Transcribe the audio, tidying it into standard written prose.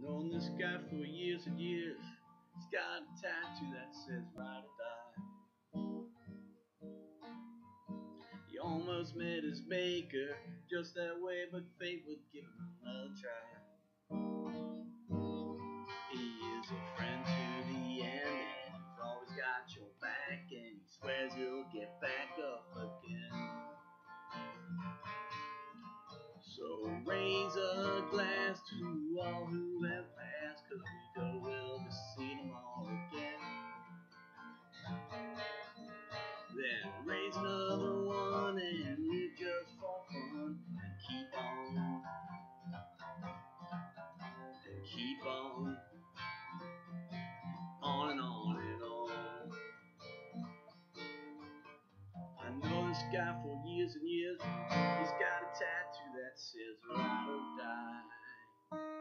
Known this guy for years and years. He's got a tattoo that says ride or die. He almost met his maker just that way, but fate would give him another try. He is a friend to the end, and he's always got your back, and he swears he'll get back up again. So raise a glass to all who have passed, 'cause we know we'll just see them all again. Then raise another one and live just for fun, and keep on, on and on and on. I know this guy for years and years. He's got a tattoo that says ride or die.